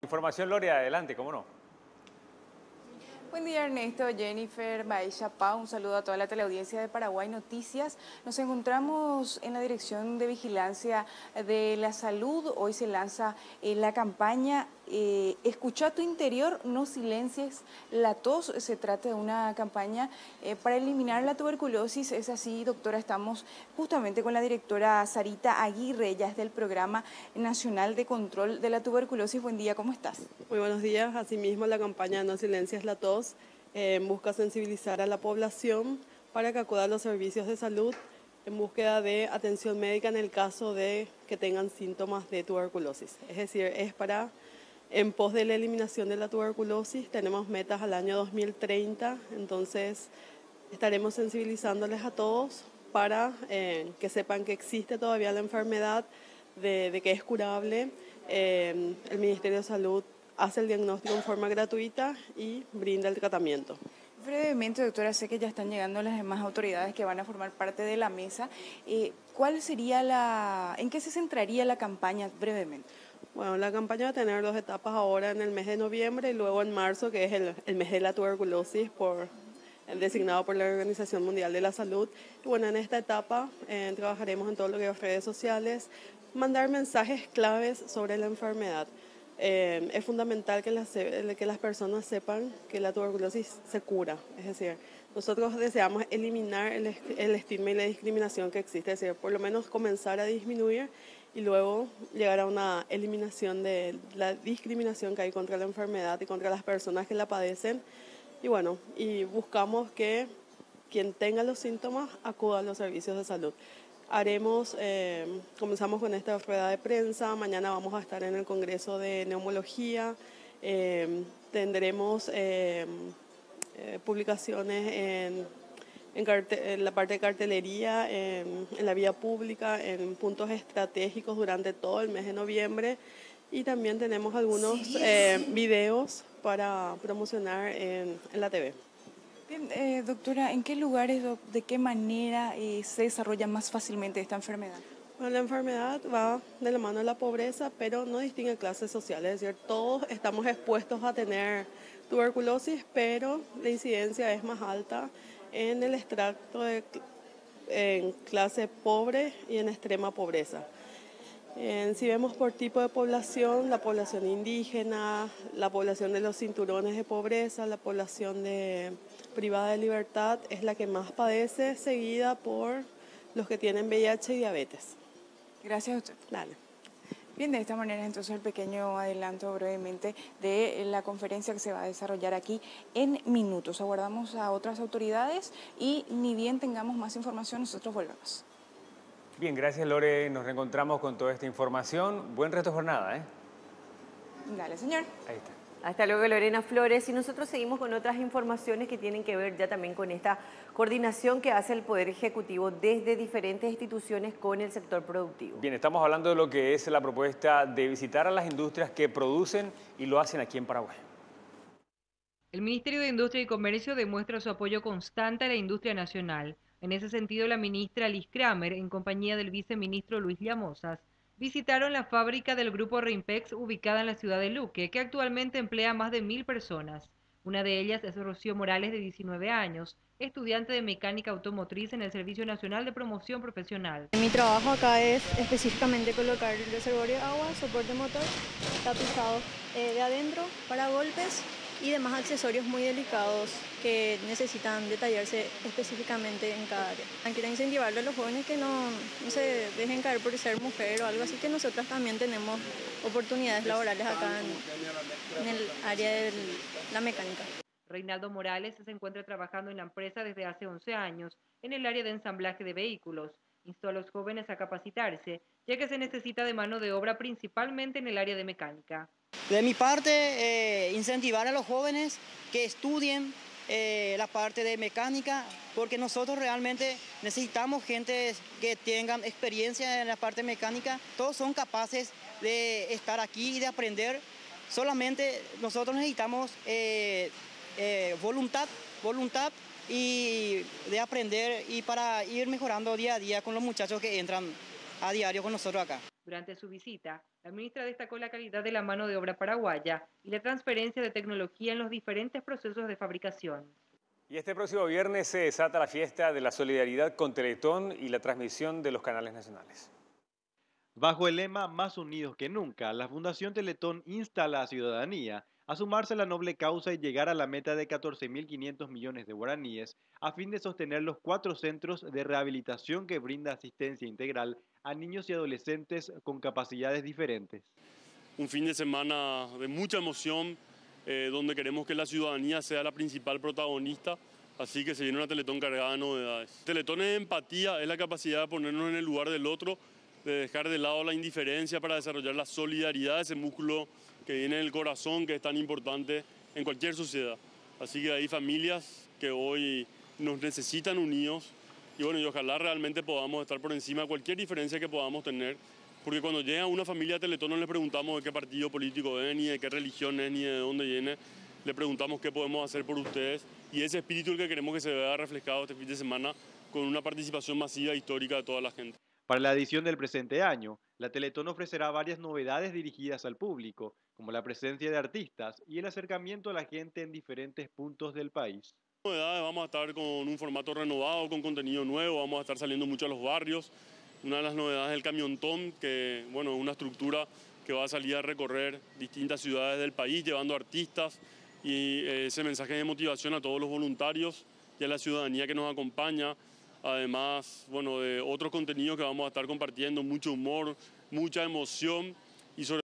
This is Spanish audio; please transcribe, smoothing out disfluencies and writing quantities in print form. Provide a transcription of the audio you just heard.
Información, Lore, adelante, cómo no. Buen día, Ernesto, Jennifer, Maisha Pau, un saludo a toda la teleaudiencia de Paraguay Noticias. Nos encontramos en la Dirección de Vigilancia de la Salud. Hoy se lanza la campaña Escucha tu interior, no silencies la tos. Se trata de una campaña para eliminar la tuberculosis. Es así, doctora, estamos justamente con la directora Sarita Aguirre, ella es del Programa Nacional de Control de la Tuberculosis. Buen día, ¿cómo estás? Muy buenos días. Asimismo, la campaña No silencies la tos busca sensibilizar a la población para que acuda a los servicios de salud en búsqueda de atención médica en el caso de que tengan síntomas de tuberculosis. Es decir, es para en pos de la eliminación de la tuberculosis. Tenemos metas al año 2030, entonces estaremos sensibilizándoles a todos para que sepan que existe todavía la enfermedad, de que es curable. El Ministerio de Salud hace el diagnóstico en forma gratuita y brinda el tratamiento. Brevemente, doctora, sé que ya están llegando las demás autoridades que van a formar parte de la mesa. ¿Cuál sería en qué se centraría la campaña brevemente? Bueno, la campaña va a tener dos etapas ahora en el mes de noviembre y luego en marzo, que es el mes de la tuberculosis designado por la Organización Mundial de la Salud. Y bueno, en esta etapa trabajaremos en todo lo que es redes sociales, mandar mensajes claves sobre la enfermedad. Es fundamental que las personas sepan que la tuberculosis se cura, es decir, nosotros deseamos eliminar el estigma y la discriminación que existe, es decir, por lo menos comenzar a disminuir y luego llegar a una eliminación de la discriminación que hay contra la enfermedad y contra las personas que la padecen. Y bueno, y buscamos que quien tenga los síntomas acuda a los servicios de salud. Comenzamos con esta rueda de prensa, mañana vamos a estar en el Congreso de Neumología, tendremos publicaciones en la parte de cartelería, en la vía pública, en puntos estratégicos durante todo el mes de noviembre y también tenemos algunos videos para promocionar en la TV. Bien, doctora, ¿en qué lugares, de qué manera se desarrolla más fácilmente esta enfermedad? Bueno, la enfermedad va de la mano de la pobreza, pero no distingue clases sociales, es decir, todos estamos expuestos a tener tuberculosis, pero la incidencia es más alta en el extracto en clase pobre y en extrema pobreza. Si vemos por tipo de población, la población indígena, la población de los cinturones de pobreza, la población privada de libertad es la que más padece, seguida por los que tienen VIH y diabetes. Gracias a usted. Dale. Bien, de esta manera entonces el pequeño adelanto brevemente de la conferencia que se va a desarrollar aquí en minutos. Aguardamos a otras autoridades y ni bien tengamos más información, nosotros volvemos. Bien, gracias, Lore. Nos reencontramos con toda esta información. Buen resto de jornada, ¿eh? Dale, señor. Ahí está. Hasta luego, Lorena Flores. Y nosotros seguimos con otras informaciones que tienen que ver ya también con esta coordinación que hace el Poder Ejecutivo desde diferentes instituciones con el sector productivo. Bien, estamos hablando de lo que es la propuesta de visitar a las industrias que producen y lo hacen aquí en Paraguay. El Ministerio de Industria y Comercio demuestra su apoyo constante a la industria nacional. En ese sentido, la ministra Liz Kramer, en compañía del viceministro Luis Llamosas, visitaron la fábrica del grupo Rimpex ubicada en la ciudad de Luque, que actualmente emplea a más de 1000 personas. Una de ellas es Rocío Morales, de 19 años, estudiante de mecánica automotriz en el Servicio Nacional de Promoción Profesional. Mi trabajo acá es específicamente colocar el reservorio de agua, soporte motor, tapizado de adentro para golpes y demás accesorios muy delicados que necesitan detallarse específicamente en cada área. Quiero incentivarle a los jóvenes que no se dejen caer por ser mujer o algo así, que nosotras también tenemos oportunidades laborales acá en el área de la mecánica. Reinaldo Morales se encuentra trabajando en la empresa desde hace 11 años en el área de ensamblaje de vehículos. Instó a los jóvenes a capacitarse, ya que se necesita de mano de obra principalmente en el área de mecánica. De mi parte, incentivar a los jóvenes que estudien la parte de mecánica, porque nosotros realmente necesitamos gente que tengan experiencia en la parte mecánica. Todos son capaces de estar aquí y de aprender. Solamente nosotros necesitamos voluntad y de aprender y para ir mejorando día a día con los muchachos que entran a diario con nosotros acá. Durante su visita, la ministra destacó la calidad de la mano de obra paraguaya y la transferencia de tecnología en los diferentes procesos de fabricación. Y este próximo viernes se desata la fiesta de la solidaridad con Teletón y la transmisión de los canales nacionales. Bajo el lema Más unidos que nunca, la Fundación Teletón insta a la ciudadanía a sumarse a la noble causa y llegar a la meta de 14.500 millones de guaraníes a fin de sostener los 4 centros de rehabilitación que brinda asistencia integral a niños y adolescentes con capacidades diferentes. Un fin de semana de mucha emoción, donde queremos que la ciudadanía sea la principal protagonista, así que se viene una Teletón cargada de novedades. Teletón es empatía, es la capacidad de ponernos en el lugar del otro, de dejar de lado la indiferencia para desarrollar la solidaridad, ese músculo que viene del corazón, que es tan importante en cualquier sociedad. Así que hay familias que hoy nos necesitan unidos y bueno, y ojalá realmente podamos estar por encima de cualquier diferencia que podamos tener, porque cuando llega una familia a Teletón no le preguntamos de qué partido político es, ni de qué religión es, ni de dónde viene, le preguntamos qué podemos hacer por ustedes y ese espíritu es el que queremos que se vea reflejado este fin de semana con una participación masiva e histórica de toda la gente. Para la edición del presente año, la Teletón ofrecerá varias novedades dirigidas al público, como la presencia de artistas y el acercamiento a la gente en diferentes puntos del país. Novedades, vamos a estar con un formato renovado, con contenido nuevo, vamos a estar saliendo mucho a los barrios. Una de las novedades es el camiontón, que bueno, es una estructura que va a salir a recorrer distintas ciudades del país, llevando artistas y ese mensaje de motivación a todos los voluntarios y a la ciudadanía que nos acompaña. Además, bueno, de otros contenidos que vamos a estar compartiendo, mucho humor, mucha emoción y sobre